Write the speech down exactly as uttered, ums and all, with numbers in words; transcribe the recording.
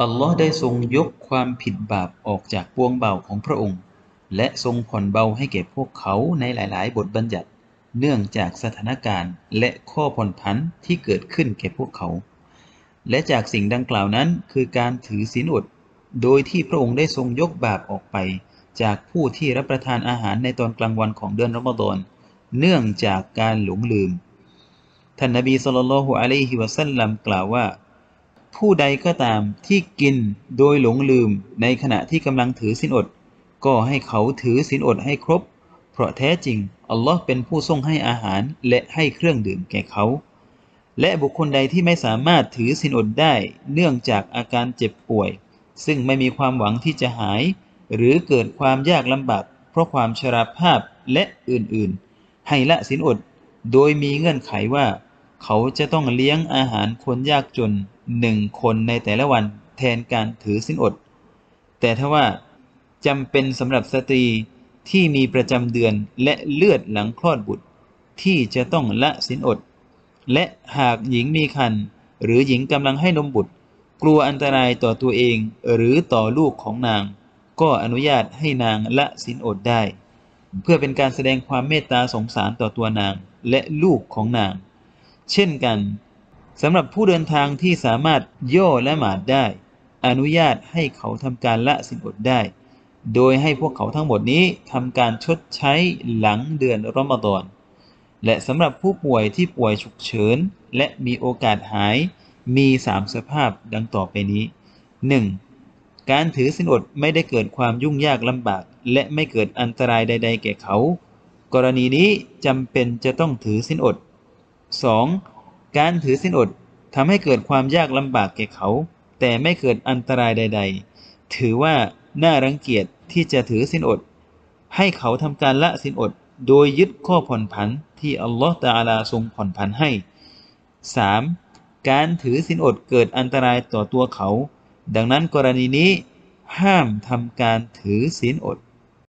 อัลลอฮ์ได้ทรงยกความผิดบาปออกจากปวงเบาของพระองค์และทรงผ่อนเบาให้แก่พวกเขาในหลายๆบทบัญญัติเนื่องจากสถานการณ์และข้อผ่อนผันที่เกิดขึ้นแก่พวกเขาและจากสิ่งดังกล่าวนั้นคือการถือศีลอดโดยที่พระองค์ได้ทรงยกบาปออกไปจากผู้ที่รับประทานอาหารในตอนกลางวันของเดือนรอมฎอนเนื่องจากการหลงลืมท่านนบีศ็อลลัลลอฮุอะลัยฮิวะซัลลัมกล่าวว่าผู้ใดก็ตามที่กินโดยหลงลืมในขณะที่กำลังถือศีลอดก็ให้เขาถือศีลอดให้ครบเพราะแท้จริงอัลลอฮ์เป็นผู้ทรงให้อาหารและให้เครื่องดื่มแก่เขาและบุคคลใดที่ไม่สามารถถือศีลอดได้เนื่องจากอาการเจ็บป่วยซึ่งไม่มีความหวังที่จะหายหรือเกิดความยากลำบากเพราะความชราภาพและอื่นๆให้ละศีลอดโดยมีเงื่อนไขว่าเขาจะต้องเลี้ยงอาหารคนยากจนหนึ่งคนในแต่ละวันแทนการถือศีลอดแต่ถ้าว่าจำเป็นสำหรับสตรีที่มีประจำเดือนและเลือดหลังคลอดบุตรที่จะต้องละศีลอดและหากหญิงมีครรภ์หรือหญิงกำลังให้นมบุตรกลัวอันตรายต่อตัวเองหรือต่อลูกของนางก็อนุญาตให้นางละศีลอดได้เพื่อเป็นการแสดงความเมตตาสงสารต่อตัวนางและลูกของนางเช่นกันสำหรับผู้เดินทางที่สามารถย่อละหมาดได้อนุญาตให้เขาทำการละศีลอดได้โดยให้พวกเขาทั้งหมดนี้ทำการชดใช้หลังเดือนรอมฎอนและสำหรับผู้ป่วยที่ป่วยฉุกเฉินและมีโอกาสหายมีสามสภาพดังต่อไปนี้ หนึ่ง. การถือศีลอดไม่ได้เกิดความยุ่งยากลำบากและไม่เกิดอันตรายใดๆแก่เขากรณีนี้จำเป็นจะต้องถือศีลอด สอง. การถือศีลอดทำให้เกิดความยากลำบากแก่เขาแต่ไม่เกิดอันตรายใดๆถือว่าน่ารังเกียจที่จะถือศีลอดให้เขาทำการละศีลอดโดยยึดข้อผ่อนผันที่อัลลอฮฺตะอาลาทรงผ่อนผันให้ สาม. การถือศีลอดเกิดอันตรายต่อตัวเขาดังนั้นกรณีนี้ห้ามทำการถือศีลอด